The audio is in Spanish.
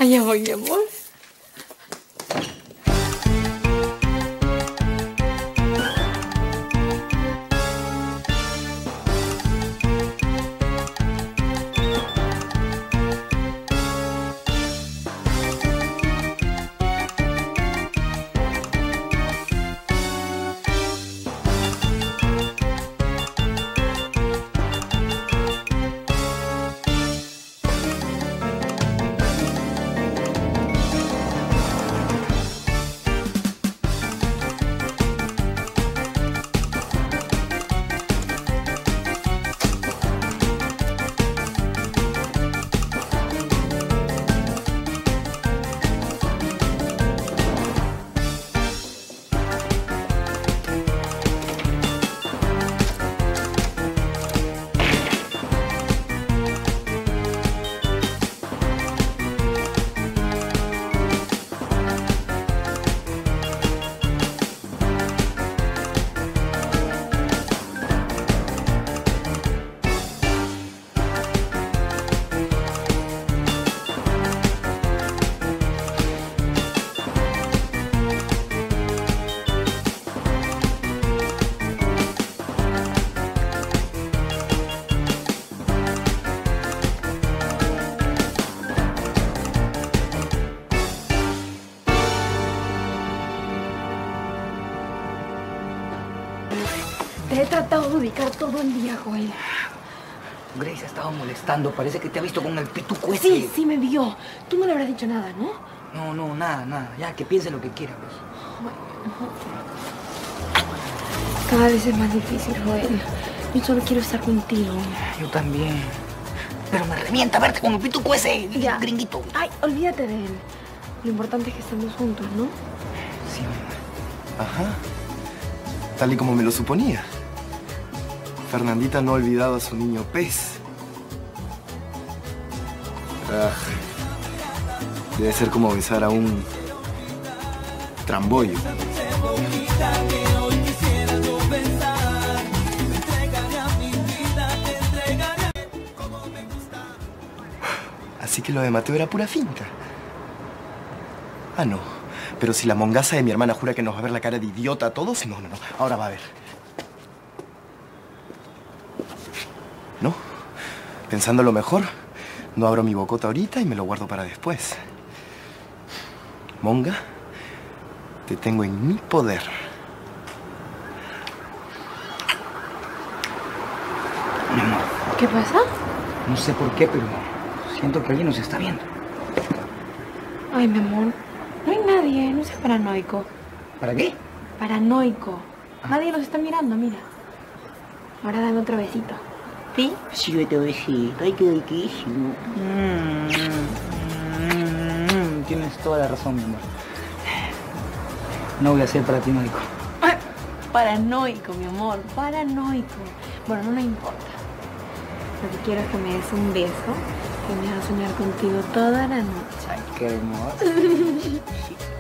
Allá voy, mi amor. Te he tratado de ubicar todo el día, Joel. Grace ha estado molestando. Parece que te ha visto con el pituco ese. Sí, sí me vio. Tú no le habrás dicho nada, ¿no? No, nada. Ya, que piense lo que quiera, pues. Cada vez es más difícil, Joel. Yo solo quiero estar contigo. Yo también. Pero me revienta verte con el pituco ese, Ya. gringuito. Ay, olvídate de él. Lo importante es que estemos juntos, ¿no? Sí, mamá. Ajá. Tal y como me lo suponía. Fernandita no ha olvidado a su niño pez. Debe ser como besar a un trambollo. Así que lo de Mateo era pura finta. Ah, no. Pero si la mongaza de mi hermana jura que nos va a ver la cara de idiota a todos, no. Ahora va a ver. ¿No? Pensando lo mejor, no abro mi bocota ahorita y me lo guardo para después. Monga, te tengo en mi poder. Mi amor, ¿Qué pasa? no sé por qué, pero siento que alguien nos está viendo. Ay, mi amor. No hay nadie. No seas paranoico. ¿Para qué? Paranoico. Nadie nos está mirando, mira. Ahora dame otro besito. ¿Sí? Sí, vete besito. Ay, qué riquísimo. Tienes toda la razón, mi amor. No voy a ser para ti, Marico. Ay, paranoico, mi amor. Paranoico. Bueno, no importa. Lo que quiero es que me des un beso que me haga soñar contigo toda la noche. Ay, qué hermoso.